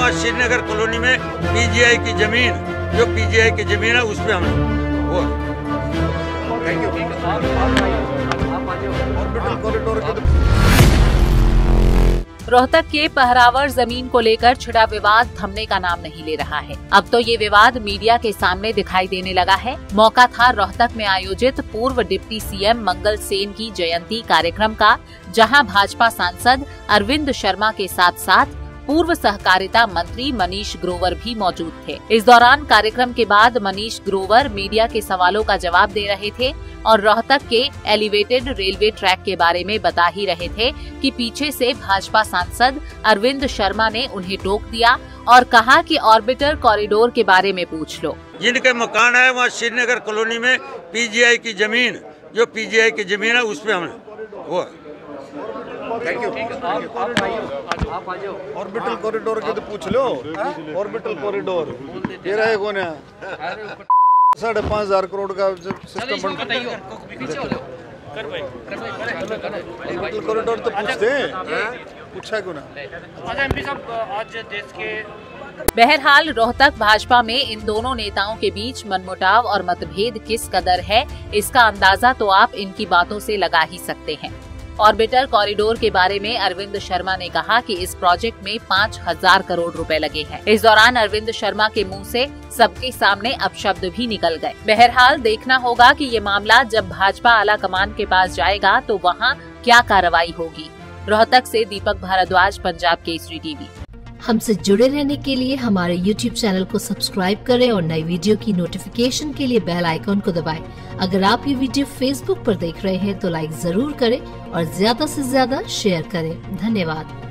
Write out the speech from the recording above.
वहाँ श्रीनगर कॉलोनी में पीजीआई की जमीन, जो पीजीआई की जमीन है उस पे हमने वो ऑर्बिटल कॉरिडोर के रोहतक के पहरावर जमीन को लेकर छिड़ा विवाद थमने का नाम नहीं ले रहा है। अब तो ये विवाद मीडिया के सामने दिखाई देने लगा है। मौका था रोहतक में आयोजित पूर्व डिप्टी सीएम मंगल सेन की जयंती कार्यक्रम का, जहां भाजपा सांसद अरविंद शर्मा के साथ साथ पूर्व सहकारिता मंत्री मनीष ग्रोवर भी मौजूद थे। इस दौरान कार्यक्रम के बाद मनीष ग्रोवर मीडिया के सवालों का जवाब दे रहे थे और रोहतक के एलिवेटेड रेलवे ट्रैक के बारे में बता ही रहे थे कि पीछे से भाजपा सांसद अरविंद शर्मा ने उन्हें टोक दिया और कहा कि ऑर्बिटर कॉरिडोर के बारे में पूछ लो। जिनके मकान है वहाँ श्रीनगर कॉलोनी में पीजीआई की जमीन, जो पीजीआई की जमीन है उस पे हमने वो थैंक यू। ऑर्बिटल कॉरिडोर के तो पूछ लो। ऑर्बिटल कॉरिडोर ये रहे कौन है? 5,500 करोड़ का सिस्टम ऑर्बिटल कॉरिडोर तो पूछते हैं, पूछा क्यों ना? आज देश के बहरहाल रोहतक भाजपा में इन दोनों नेताओं के बीच मनमुटाव और मतभेद किस कदर है, इसका अंदाजा तो आप इनकी बातों से लगा ही सकते हैं। ऑर्बिटर कॉरिडोर के बारे में अरविंद शर्मा ने कहा कि इस प्रोजेक्ट में 5,000 करोड़ रुपए लगे हैं। इस दौरान अरविंद शर्मा के मुंह से सबके सामने अपशब्द भी निकल गए। बहरहाल देखना होगा कि ये मामला जब भाजपा आला कमान के पास जाएगा तो वहाँ क्या कार्रवाई होगी। रोहतक से दीपक भारद्वाज, पंजाब केसरी टीवी। हमसे जुड़े रहने के लिए हमारे YouTube चैनल को सब्सक्राइब करें और नई वीडियो की नोटिफिकेशन के लिए बेल आइकॉन को दबाएं। अगर आप ये वीडियो Facebook पर देख रहे हैं तो लाइक जरूर करें और ज्यादा से ज्यादा शेयर करें। धन्यवाद।